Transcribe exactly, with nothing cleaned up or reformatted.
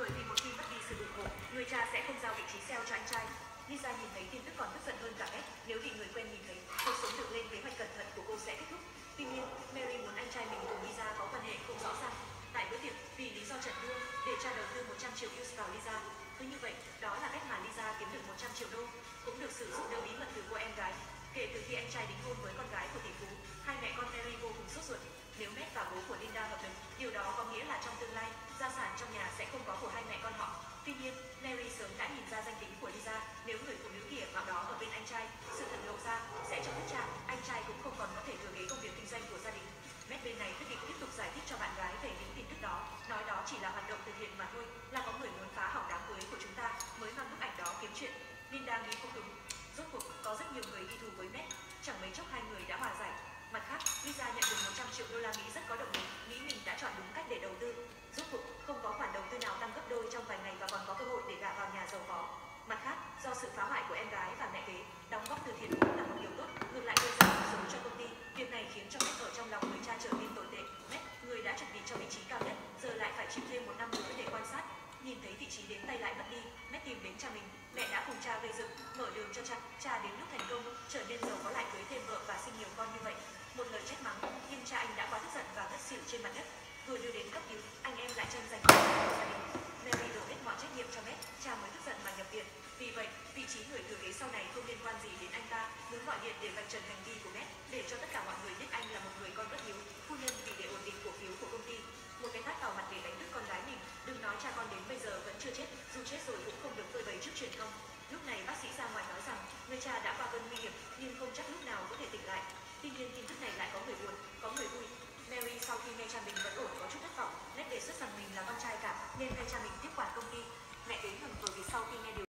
bởi vì một khi mất đi sự ủng hộ, người cha sẽ không giao vị trí xê e o cho anh trai. Lisa nhìn thấy tin tức còn tức giận hơn cả Matt. Nếu bị người quen nhìn thấy, cuộc sống được lên kế hoạch cẩn thận của cô sẽ kết thúc. Tuy nhiên, Mary muốn anh trai mình cùng Lisa có quan hệ không rõ ràng. Tại bữa tiệc, vì lý do trật đưa, để cha đầu tư một trăm triệu euro vào Lisa. Cứ như vậy, đó là cách mà Lisa kiếm được một trăm triệu đô, cũng được sự giúp đỡ bí mật từ cô em gái. Kể từ khi anh trai đính hôn với con gái của tỷ phú, hai mẹ con Mary vô cùng sốt ruột. Nếu Matt và bố của Linda hợp đồng, điều đó có nghĩa là trong tương lai, gia sản trong nhà sẽ không có của hai mẹ con họ. Tuy nhiên, Mary sớm đã nhìn ra danh tính của Lisa. Nếu người phụ nữ kia mạo đó ở bên anh trai, sự thật lộ ra sẽ cho biết cha, anh trai cũng không còn có thể thừa kế công việc kinh doanh của gia đình. Matt bên này quyết định tiếp tục giải thích cho bạn gái về những tin tức đó, nói đó chỉ là hoạt động từ thiện mà thôi, là có người muốn phá hỏng đám cưới của chúng ta mới mang bức ảnh đó kiếm chuyện. Linda nghĩ cũng đúng. Rốt cuộc có rất nhiều người ghi thù với Matt, chẳng mấy chốc hai người đã hòa giải. Mặt khác, Lisa nhận được một trăm triệu đô la Mỹ rất có động lực, nghĩ mình đã chọn đúng cách để đầu tư. Rốt cuộc không có khoản đầu tư nào tăng gấp đôi trong vài ngày và còn có cơ hội để gả vào nhà giàu có. Mặt khác, do sự phá hoại của em gái và mẹ kế, đóng góp từ thiện cũng là một điều tốt, ngược lại gây ra một số cho công ty. Việc này khiến cho Matt ở trong lòng người cha trở nên tồi tệ. Matt, người đã chuẩn bị cho vị trí cao nhất, giờ lại phải chịu thêm một năm nữa để quan sát. Nhìn thấy vị trí đến tay lại mất đi, Matt tìm đến cha mình. Mẹ đã cùng cha gây dựng, mở đường cho cha. Cha đến lúc thành công, trở nên giàu có lại cưới thêm vợ và sinh nhiều con như vậy. Một lời trách mắng, nhưng cha anh đã quá tức giận và ngất xỉu trên mặt đất. Vừa đưa đến cấp cứu, anh em lại tranh giành của gia đình. Mary đổ hết mọi trách nhiệm cho Matt, cha mới tức giận mà nhập viện. Vì vậy, vị trí người thừa kế sau này không liên quan gì đến anh ta. Muốn gọi điện để vạch trần hành vi của Matt, để cho tất cả mọi người biết anh là một người con bất hiếu, phu nhân vì để ổn định cổ phiếu của công ty. Một cái tát vào mặt để đánh thức con gái mình. Đừng nói cha con đến bây giờ vẫn chưa chết, dù chết rồi cũng không được phơi bày trước truyền thông. Lúc này bác sĩ ra ngoài nói rằng người cha đã qua cơn nguy hiểm, nhưng không chắc lúc nào có thể tỉnh lại. Tuy nhiên tin tức này lại có người buồn, có người vui. Mary sau khi nghe cha mình vẫn ổn có chút thất vọng, Ned đề xuất rằng mình là con trai cả nên thay cha mình tiếp quản công ty. Mẹ kế ngừng bởi vì sau khi nghe điều